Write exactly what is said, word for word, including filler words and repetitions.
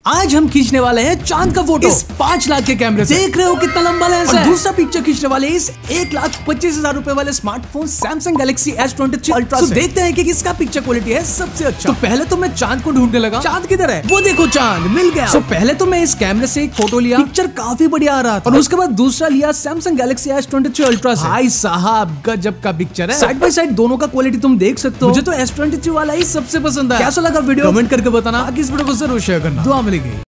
आज हम खींचने वाले हैं चांद का फोटो इस पाँच लाख के कैमरे से। देख रहे हो कितना लंबा लेंस है। दूसरा पिक्चर खींचने वाले इस एक लाख पच्चीस हजार रूपए वाले smartphone Samsung Galaxy S twenty three ultra से। देखते हैं कि किसका पिक्चर क्वालिटी है सबसे अच्छा। तो पहले तो मैं चांद को ढूंढने लगा। चांद किधर है? वो देखो चांद मिल गया। तो पहले तो मैं इस कैमरे से एक फोटो लिया, पिक्चर काफी बढ़िया आ रहा था। और उसके बाद दूसरा लिया Samsung Galaxy S twenty three ultra से। भाई साहब गजब का पिक्चर है। साइड बाय साइड दोनों का क्वालिटी तुम देख सकते हो। मुझे तो एस ट्वेंटी थ्री वाला ही सबसे पसंद है। कैसा लगा वीडियो कमेंट करके बताना। इस वीडियो को जरूर शेयर करना। दुआ मिलेगी।